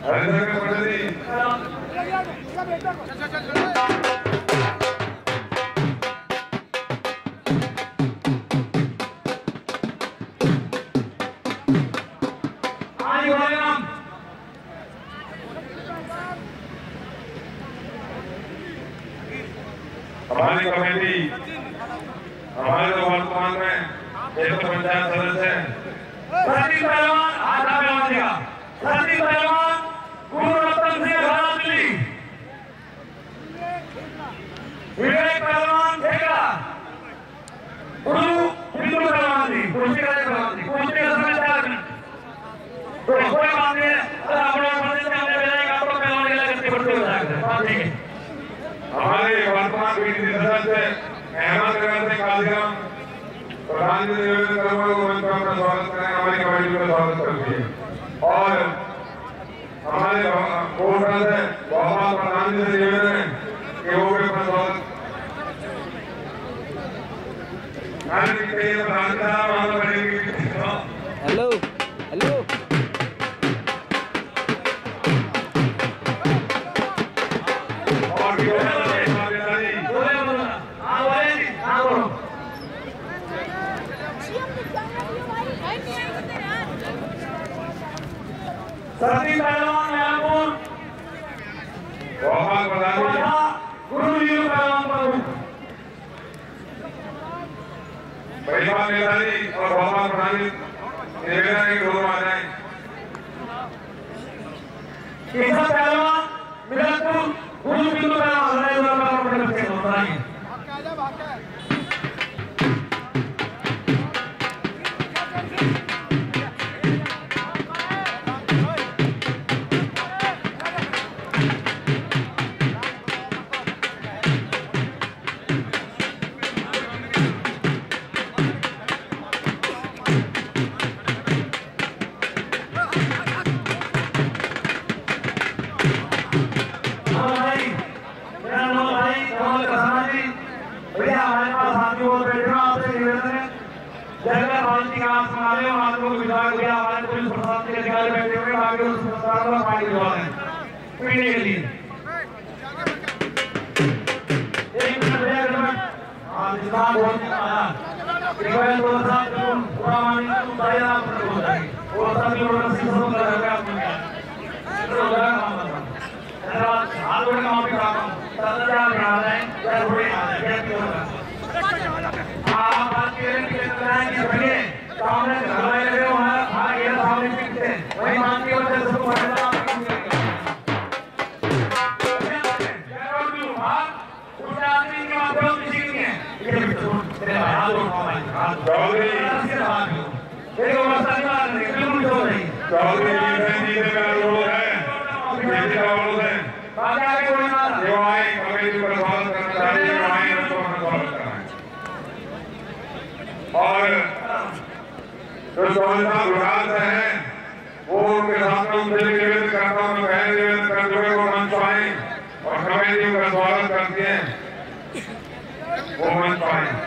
हमारी कमेटी हमारे तो वर्तमान में एक पंचायत सदस्य है सचिन पहलवान आधा पहलवान दिया सचिन पहलवान गुरु रतन सिंह घरातली विवेक पहलवान ठेका गुरु हिंदू पहलवान जी कुर्सी का पहलवान जी कुर्सी का समय 4 मिनट तो कोई बात नहीं अगर आप लोग मदद में हमने भेजेगा तो पहलवान के लिए कितनी बढ़ती हो जाएगा ठीक है। हमारे वर्तमान पीढ़ी सदस्य अहमद नगर से काजीराम प्रधान जी निवेदन करूंगा वो मंच पर अपना स्वागत करें हमारी कमेटी का स्वागत करती है और हमारे कोटा से बहुत प्रधान जी से निवेदन है कि वो भी अपना स्वागत हेलो हेलो सचिन पहलवान यालपुर बहुत प्रधान गुरु जी पहलवान प्रमुख परिवार नेताजी और बहुत प्रधान निवेदन के गुरु आ जाए केशव पहलवान मिलनपुर गुरु बिंदु पहलवान और जो स्वाभिमान विभाग है वो उनके सामने उनसे निवेदन करता हूँ मैं पहले निवेदन करते हुए वो मंच आए और कमेटी का स्वागत करती हैं वो मंच आए।